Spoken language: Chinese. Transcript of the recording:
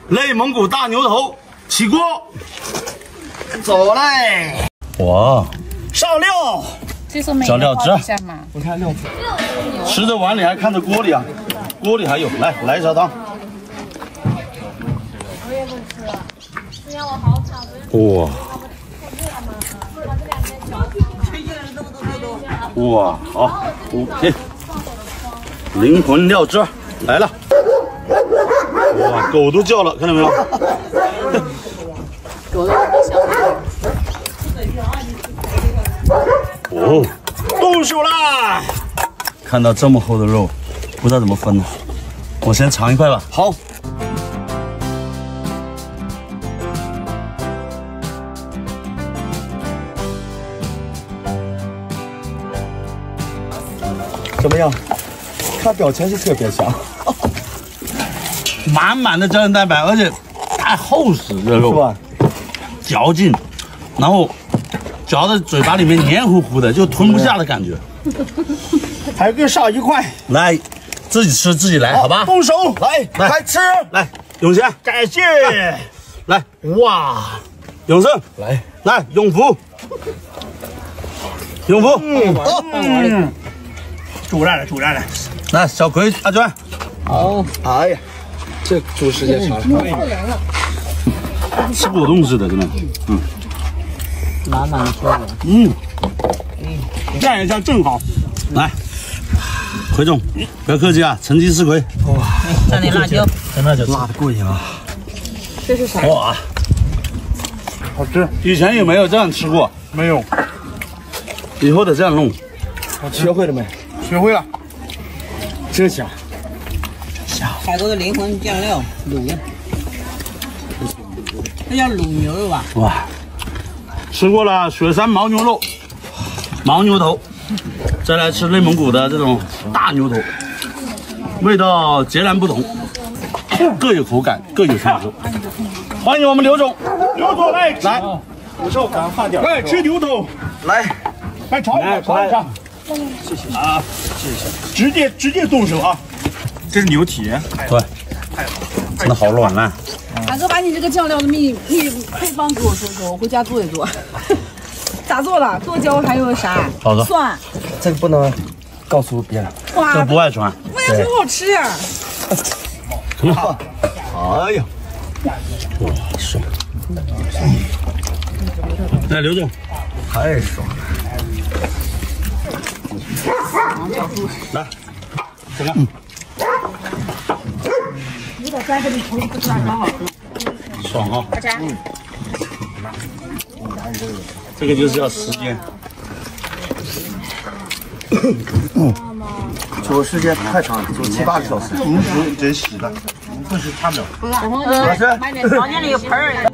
内蒙古大牛头，起锅，走嘞！哇，上料，找料汁， 我看料汁， 吃着碗里还看着锅里啊，锅里还有，来一勺汤。 我也不吃了，之前我好惨。 哇！哇，好，OK， 灵魂料汁来了。哇，狗都叫了，看到没有？ 狗都不香。 哦，动手啦！看到这么厚的肉，不知道怎么分了。我先尝一块吧。好。 怎么样？看表情是特别香， 满满的胶原蛋白，而且太厚实这肉， 是吧？ 嚼劲，然后嚼在嘴巴里面黏糊糊的，就吞不下的感觉。 还给上一块， 来，自己吃自己来，好吧？ 动手， 来开吃， 来，永贤， 感谢， 来，哇，永胜，来，永福， 煮烂了， 来，小葵，阿娟， 好，哎呀，这煮时间长了， 吃果冻似的，真的， 满满的水果。 蘸一下正好。 来，葵总，不要客气啊，成吉思葵， 蘸点辣椒， 辣的过瘾啊！ 这是啥？ 哇， 好吃， 以前有没有这样吃过？ 没有？ 以后得这样弄。 学会了没？学会了，真香。 海狗的灵魂酱料卤，这叫卤牛肉吧？ 哇，吃过了雪山牦牛肉、牦牛头，再来吃内蒙古的这种大牛头，味道截然不同，各有口感，各有特色。欢迎我们刘总， 刘总来来， 我说赶快点，来吃牛头， 来， 来尝一下，尝一下。谢谢啊，谢谢。直接动手啊！这是牛蹄， 对，真的好软烂。 大哥，把你这个酱料的秘配方给我说说，我回家做一做。咋做的？剁椒还有啥？ 好的， 蒜。 这个不能告诉别人。 哇， 这不外传。 为啥很好吃呀？ 很好。 哎呀， 哇，爽！来，刘总， 太爽了。 来，怎么样？ 有点酸，你头不酸，刚好喝。 爽啊！这个就是要时间。 煮时间太长了，煮7、8个小时。 真洗的，不是他们。 房间里有盆儿。